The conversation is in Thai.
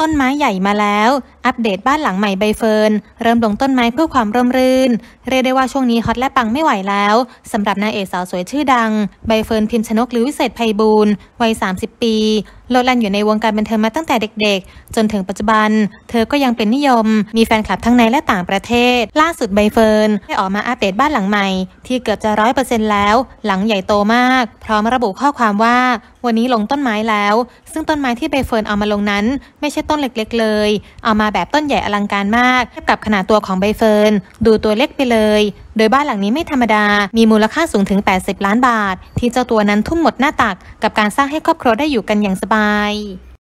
ต้นไม้ใหญ่มาแล้วอัปเดตบ้านหลังใหม่ใบเฟิร์นเริ่มลงต้นไม้เพื่อความร่มรื่นเรียกได้ว่าช่วงนี้ฮอตและปังไม่ไหวแล้วสำหรับนางเอกสาวสวยชื่อดังใบเฟิร์นพิมชนกหรือวิเศษไพบูลย์วัย30 ปีโลดแล่นอยู่ในวงการบันเทิงมาตั้งแต่เด็กๆจนถึงปัจจุบันเธอก็ยังเป็นนิยมมีแฟนคลับทั้งในและต่างประเทศล่าสุดใบเฟิร์นได้ออกมาอัปเดตบ้านหลังใหม่ที่เกือบจะ100%แล้วหลังใหญ่โตมากพร้อมระบุข้อความว่าวันนี้ลงต้นไม้แล้วซึ่งต้นไม้ที่ใบเฟิร์นเอามาลงนั้นไม่ใช่ต้นเล็กๆเลยเอามาแบบต้นใหญ่อลังการมากเทียบกับขนาดตัวของใบเฟิร์นดูตัวเล็กไปเลยโดยบ้านหลังนี้ไม่ธรรมดามีมูลค่าสูงถึง80 ล้านบาทที่เจ้าตัวนั้นทุ่มหมดหน้าตักกับการสร้างให้ครอบครัวได้อยู่กันอย่างสบาย